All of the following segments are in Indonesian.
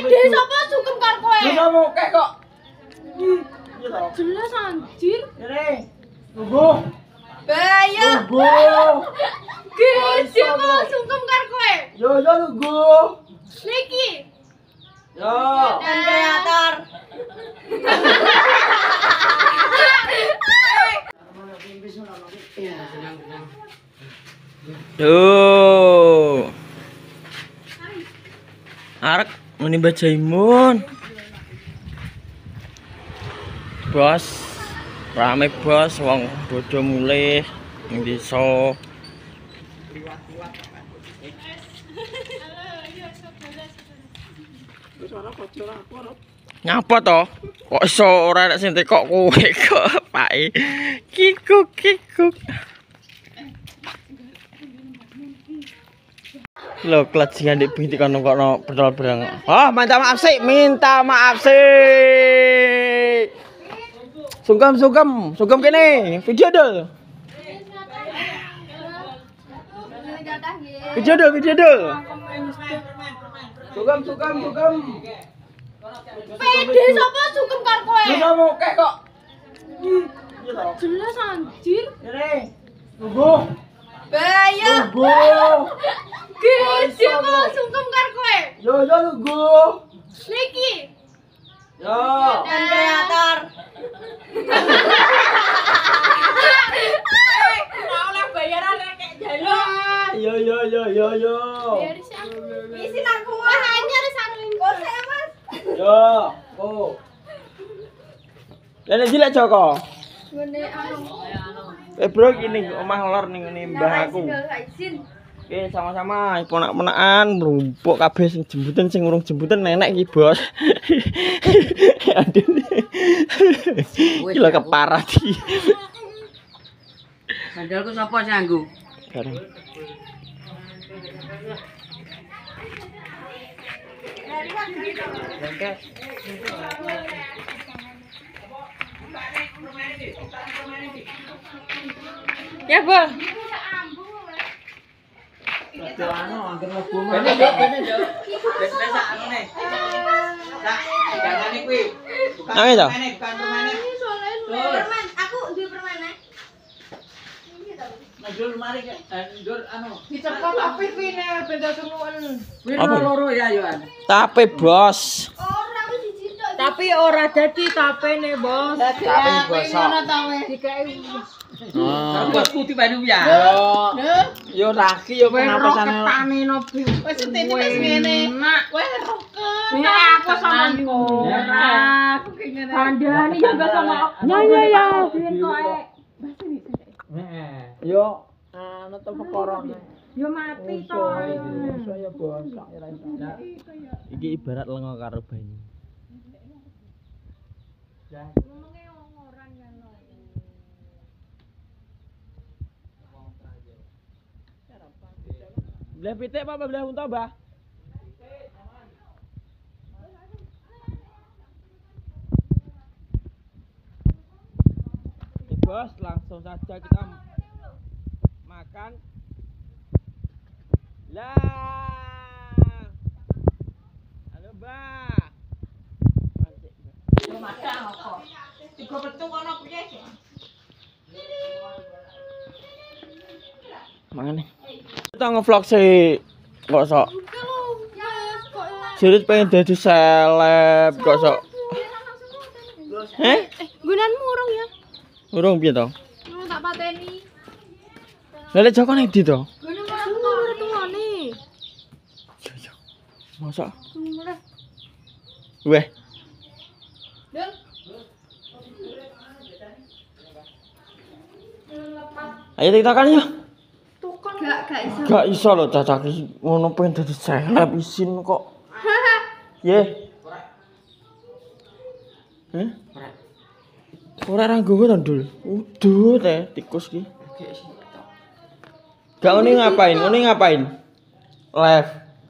Pede sapa sungkem karo kowe? Bisa mokek kok. Jelas anjir. Ini. Tunggu. Bahaya. Tunggu. Gede kok sungkem karo kowe. Yo tunggu. Niki. Yo. Dan kreator. Tuh. Arek muni Bajaimun. Bos. Rame bos wong bodho mulih ning desa. Nyapa to? Kok iso ora nek sing tekok kowe kok pake. Kikuk. Lo kelajingan di binti kono berang. Oh, minta maaf sih. Sungkem kene, video dul. Sungkem. Pede sapa sungkem karo kowe? Bisa mokek kok. Jelas anjir. Ini. Tunggu. Bahaya. Tunggu. Gede kok sungkem karo kowe. Yo tunggu. Niki. Yo. Dan kreator. Mau lah bayaran kayak jaluk. Yo. Isi aku hanya resaling kok Mas. Yo. Oh. Lene cilik Joko. Ngene anu. Bro gini omah lor ning ngene mbah aku. Oke, sama-sama ponak-ponakan mlumpuk kabeh sing jembutan sing urung jembutan nenek iki, Bos. Aduh. Gila keparah iki. Sandalku sapa sing nganggo? Bareng. Ya, Bang. Nang to? Permen, aku duwe permen nek. Njur mari njur anu. Dicepot tapi pine beda sunuwen. Apa? Loro ya yoan. Tape, Bos. Ora wis siji tok. Tapi ora dadi tapene, Bos. Tape bosok. Dikai. Buat putih baru ya. Yo raki yo kenapa sana. Ketane nopi. Wis entene wis ngene. Wes roken. Ya aku sama ora. Aku kene. Kandhani juga sama aku. Ya. Yo anu to perkara. Yo mati to. Saya bosok ora iso. Iki ibarat lenga karo banyu. Belah pitik apa belah unta, Mbah? Oke, Bos, langsung saja kita makan. Lah. Halo, Mbah. Tiga petung ono piye? Mangane. Kita ngevlog sih kok sok. Jadi pengen jadi seleb kok sok. Gunanmu urung ya? Urung piye to? Urung tak pateni. Lha Joko nang ndi to? Gunung ora tuane. Iya. Masa? Mulai. Weh. Dul. Ayo tiktokan yuk. Tukon gak iso. Gak iso lho cacak iki ngono pengen dadi seleb isin kok. Ye. Heh? Ora ra nggowo to, Dul. Uduh teh tikus ki. Gak ngene ngapain? Live.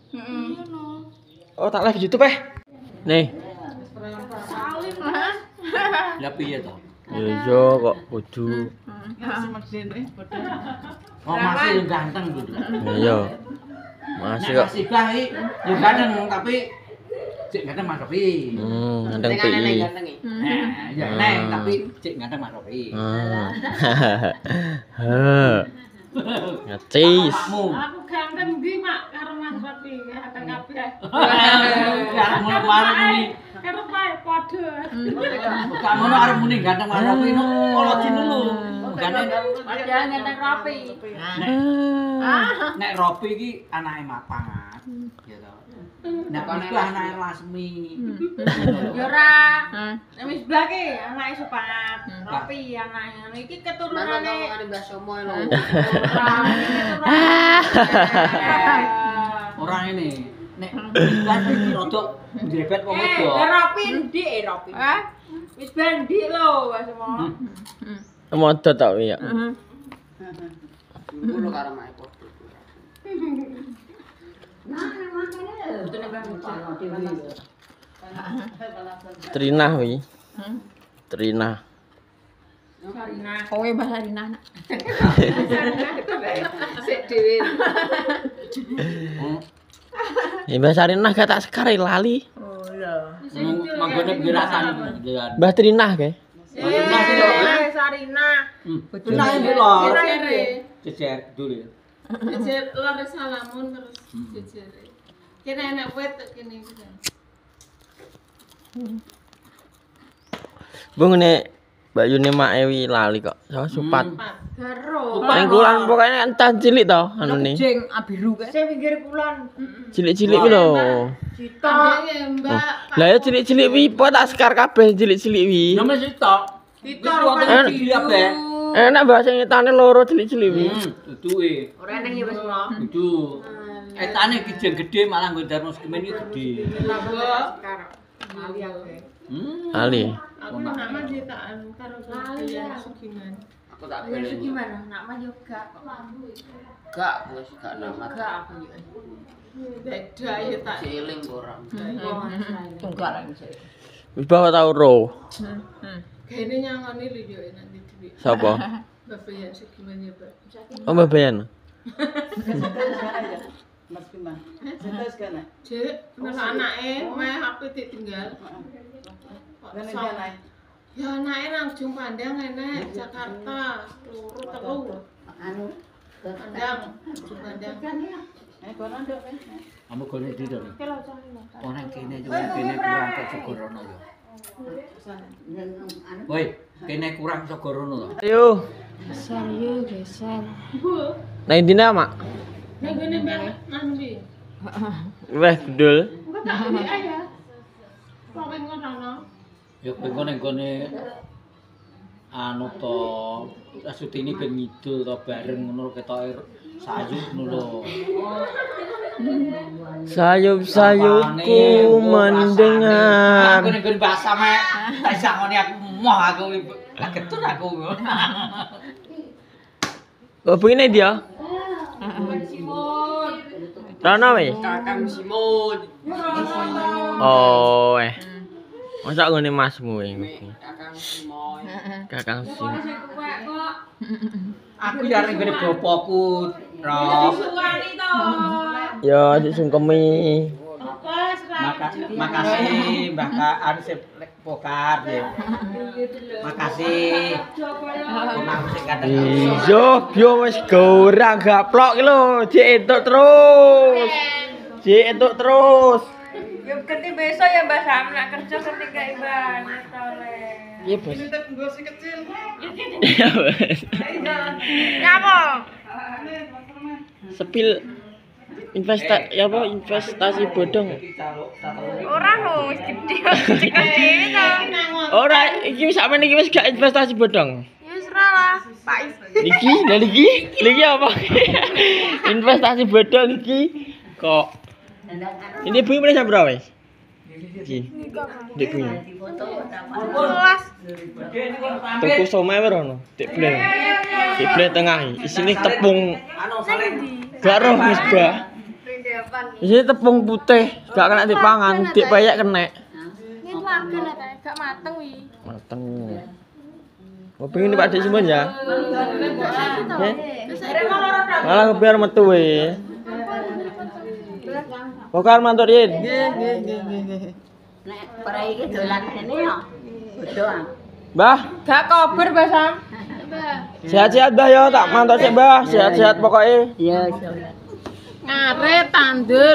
Oh, tak live YouTube Nih. Ya piye to? Iya kok kudu. Oh masih yang ganteng gitu. Iya. Masih kok. Masih gak yo ganteng tapi cek ganteng Mas Rofi. Ganteng PI. Ya neng tapi cek ganteng Mas Rofi. Ngecis. Aku ganteng ndi, Mak, karo Mas Rofi, ganteng kabeh. Kamu kemarin ini. Karo pae padha. Kamu arep muni ganteng Mas Rofi no. Kalau cinu lu. Ganteng. Padahal ganteng Rofi. Nek Rofi iki anake mapangat. Gitu. Nek iku anake Lasmi. Ya ora. Nek wis blake anake Supat. Rofi anake iki keturunane Mbah Somo lho. Orang ini nek kan iki rodok njrebet wong wedok. Rofi ndi Rofi? Wis ben ndi lho, Mas Mo. Modot tok ya. Kulo karo mae padha. Trinah wi. Trinah. Sarina. Kowe Mbah Sarina. Sik dhewe. Mbah Sarinah gak tak sekare lali. Oh iya. Manggone gerakan. Mbah Trinah kae. Sarina. Nah iki lho. Jere. Jejer dulu ya. Jejer lor salamun terus jejer. Kene enak wet kene iki. Bung nek Mbak Yuni mak ewi lali kok. Sama Supat. Garo. Ning kulon pokoknya entah cilik to anune. Jeng abiru kae. Sing pinggir kulon. Cilik-cilik kuwi lho. Cita. Mbak. Lah ya cilik-cilik wi po tak sekar kabeh cilik-cilik wi. Ya mesti tok. Cita Iya be. Enak bahasa ngitane loro cilik-cilik wi. Duduke. ora nang ya wis mau. Dudu. Etane kijeng gede malah nggo Darmo Segemen iki gede. Ali aku. Ali. Aku nak mah ceritaan karo kalian Sugiman. Aku tak Ya beli. Sugiman nak mah yo gak. Gak wis gak nama. Gak aku yo. Beda ya tak. Ciling orang. Enggak lah. Wis bawa tau ro. Kene nyangoni lho yo nanti duit. Sapa? Bapak ya Sugiman ya, Pak. Oh Mbak Bayan. Mas Bima. Setes kan? Cek, nang anake meh HP ditinggal. Gane anake. Ya anake nang Jung Pandang enek Jakarta, telu. Anu Pandang, Jung Pandang. Kono nduk. Kamu gone di to. Kelo cari. Orang kene kene kurang ke Jogorono yo. Woi, kene kurang Jogorono to. Ayo. Serius geser. Bu, Nah intine mak. nek ngene Mbak Nandi. Weh gudul. Enggak tak beli aja. Pokoke ngono. Yo gone anu to Asutini ben ngidul to bareng ngono ketoke sayup ngono lho. Sayup-sayupku mendengar. Aku ning bahasa mek tak sakone aku moh aku ketun aku. Kok begini dia? Rana weh. Kakang Simon. Oh Masa ngene masmu iki. Kakang Simon. Kakang Sim. Aku jarang gede bapakku, Rob. Suwani to. Ya disungkemi. Makasih Mbak Kak Arsip Pokar ya. Makasih. Kenang sing kadang. Yo wis gorang gaplok ki lho, jek entuk terus. Jek entuk terus. Yo ganti besok ya Mbak Sam nak kerja ketika Iban Soleh. Iya, Bos. Kecil. Ya, Bos. Nyapa? Sepil investasi bodong. Ora lho wis gede gede to. Ora, iki sakmene iki wis gak investasi bodong. Ya wis ora lah, Pak Is. Lagi apa? Investasi bodong iki kok. Ini Bu mulai jam berapa, wis? Iki. Dek Bu. Tuku somai berono, dek ble. Dek ble tengah. Isine tepung. Gak roh wis, Mbak. Isine tepung putih, gak kena dipangan, dik payek kena. Ini tuh agen ya, gak mateng wi. Mateng. Mau pengen Pak Dik Simon ya? Malah biar metu we. Bokar mantur yin. Nggih. Nek para iki dolan kene yo. Doang. Mbah, Gak kober, Mbak Sam. sehat-sehat Mbah yo, tak mantur sik Mbah, sehat-sehat pokoknya. Iya, Ngaret tandur.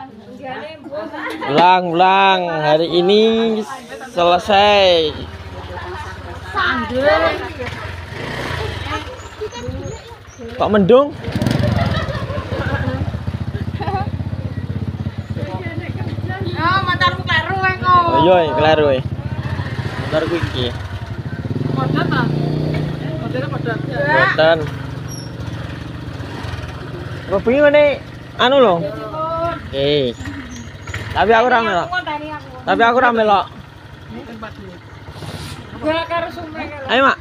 Ulang, hari ini selesai. Tandur. Kok mendung? Oh, matarmu kleru wae kok. Oh iya, kleru e. Motor ku iki. Modal ta? Modalnya modal. Boten. Ngopi ngene anu lho. Tapi aku rame melok. Tapi aku rame melok. Gak karo sume. Ayo, Mak.